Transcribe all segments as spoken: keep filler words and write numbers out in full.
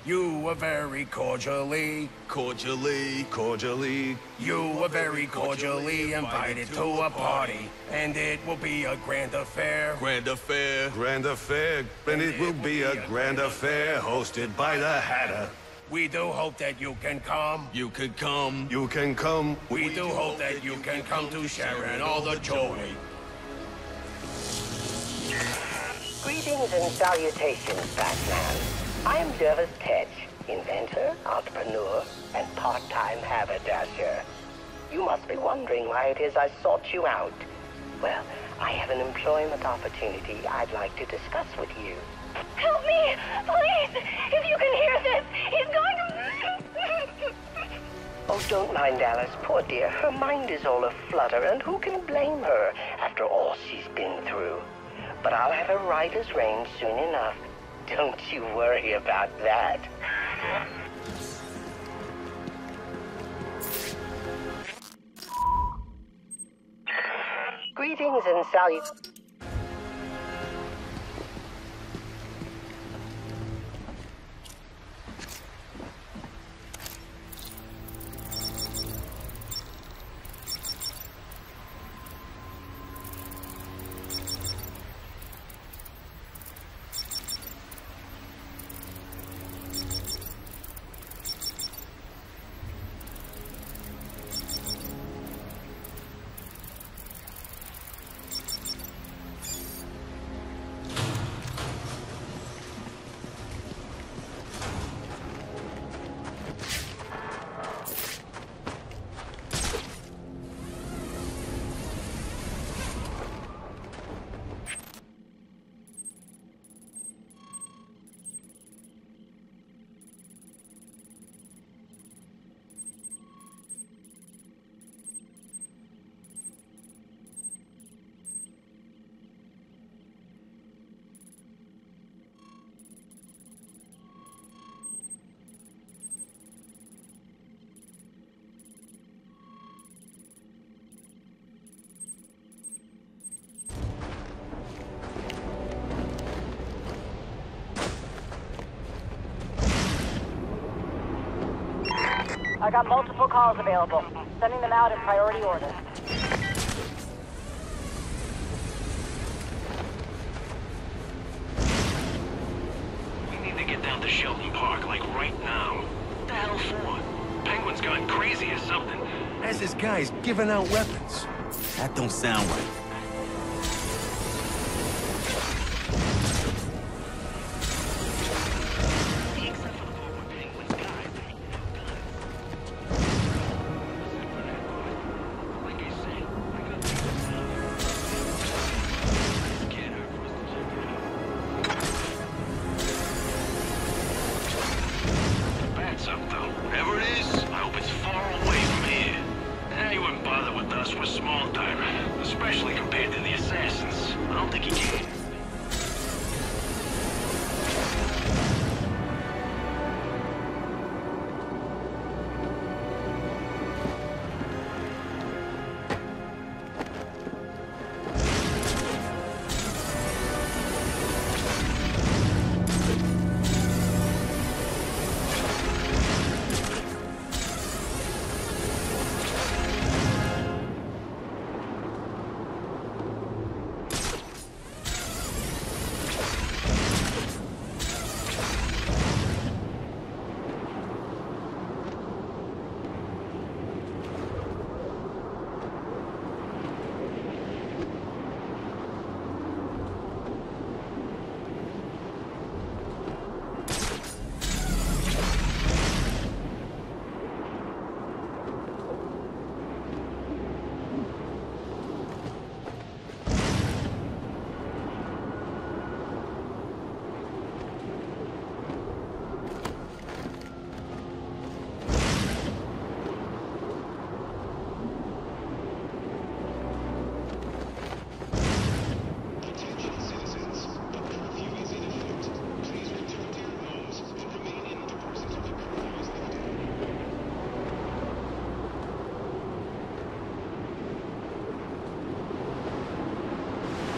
You were very cordially, Cordially, cordially. you were very cordially invited to a party, and it will be a grand affair. Grand affair. Grand affair, and it will be a grand affair hosted by the Hatter. We do hope that you can come. You could come. You can come. We do hope that you can come to share in all the joy. Greetings and salutations, Batman. I'm Jervis Tetch, inventor, entrepreneur, and part-time haberdasher. You must be wondering why it is I sought you out. Well, I have an employment opportunity I'd like to discuss with you. Help me! Please! If you can hear this, he's going to... Oh, don't mind Alice, poor dear. Her mind is all aflutter, and who can blame her after all she's been through? But I'll have her right as rain soon enough. Don't you worry about that. Greetings and salutations. I got multiple calls available. Sending them out in priority order. We need to get down to Shelton Park, like right now. What the hell for? Penguin's gone crazy or something. As this guy's giving out weapons. That don't sound right. Except for the part where Penguin's guys ain't no guns. Like I said, I got things down there. Scared her for us to check it out. Bats up, though. Whatever it is, I hope it's far away from here. Now he wouldn't bother with us. We're small time, especially compared to the assassins. I don't think he can.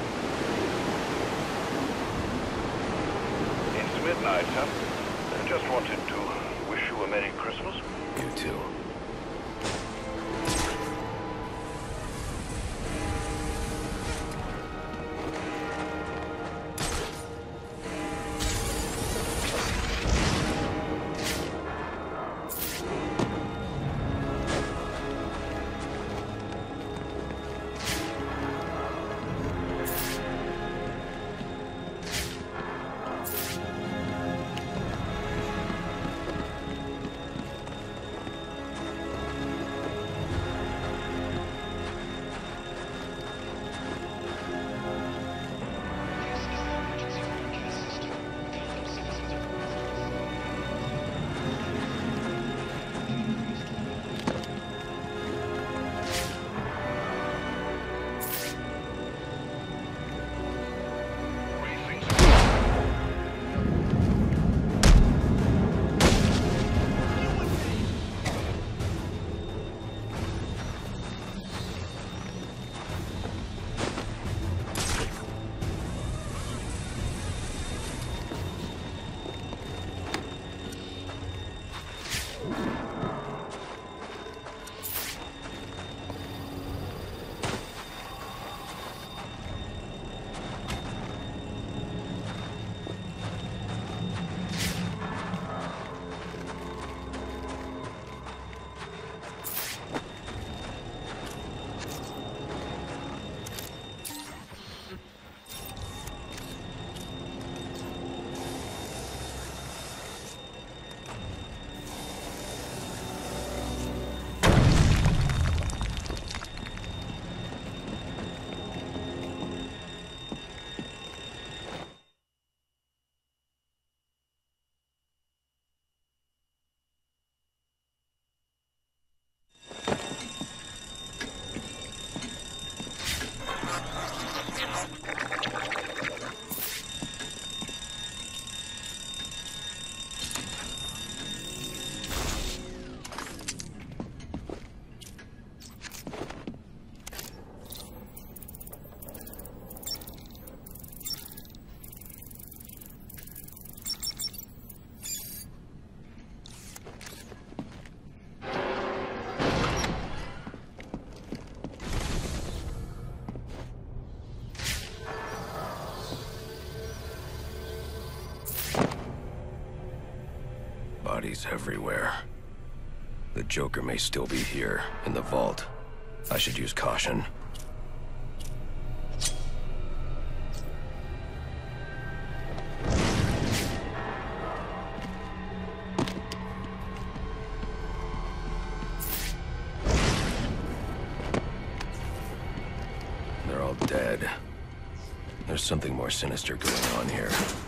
midnight, huh? They're just wanted to wish you a Merry Christmas. You too. Bodies everywhere. The Joker may still be here, in the vault. I should use caution. They're all dead. There's something more sinister going on here.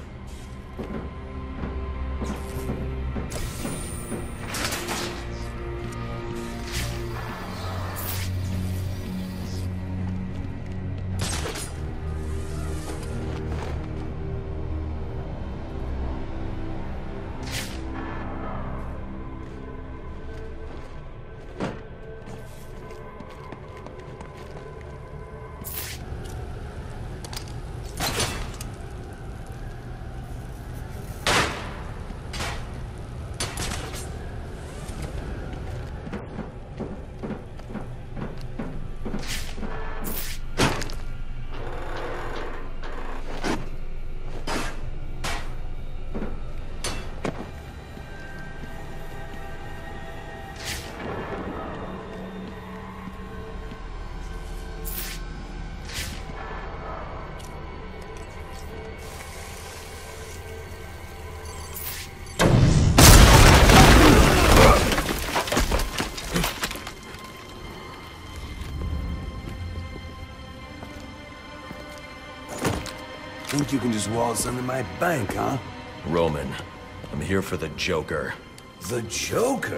Think you can just waltz under my bank, huh? Roman, I'm here for the Joker. The Joker?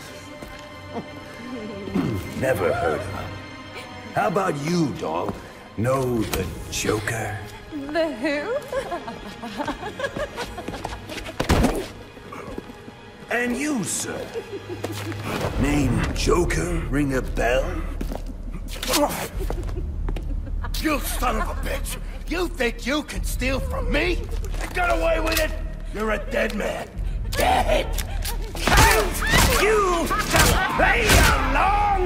Never heard of him. How about you, dog? Know the Joker? The who? And you, sir? Name Joker ring a bell? You son of a bitch! You think you can steal from me? You got away with it? You're a dead man. dead. Can't you just play along?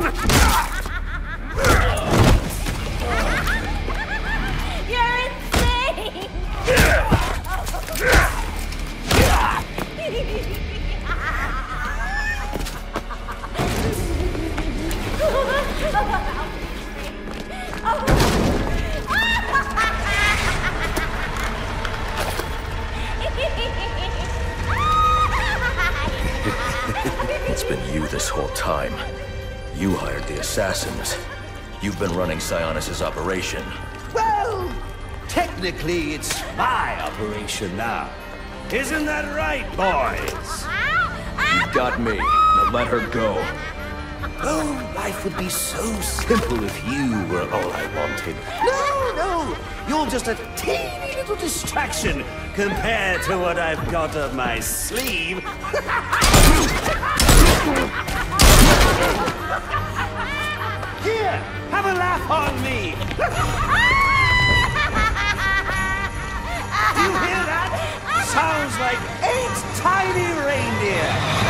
You're insane! It's been you this whole time. You hired the assassins. You've been running Sionis' operation. Well, technically it's my operation now. Isn't that right, boys? You've got me. Now let her go. Oh, life would be so simple if you were all I wanted. No, no, you're just a teeny little distraction compared to what I've got up my sleeve. Here, have a laugh on me. You hear that? Sounds like eight tiny reindeer.